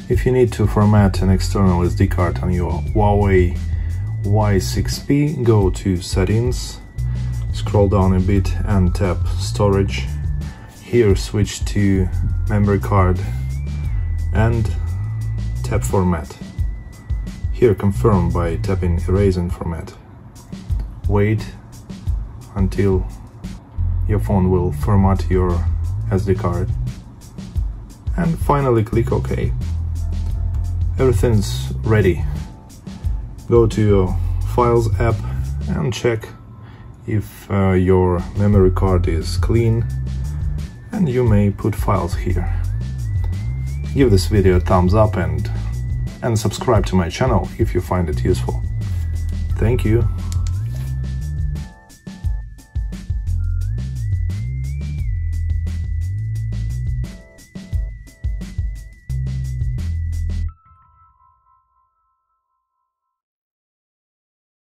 If you need to format an external SD card on your Huawei Y6p, go to Settings, scroll down a bit and tap Storage. Here switch to Memory Card and tap Format. Here confirm by tapping Erase and Format. Wait until your phone will format your SD card. And finally click OK. Everything's ready. Go to your Files app and check if your memory card is clean, and you may put files here. Give this video a thumbs up and subscribe to my channel if you find it useful. Thank you.